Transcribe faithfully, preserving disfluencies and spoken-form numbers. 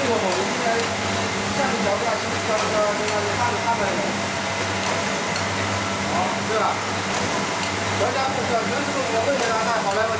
个我们应该像你调出来，其实调出来跟那个看看的。好，对吧？调加不调，全是我们为给他带好了。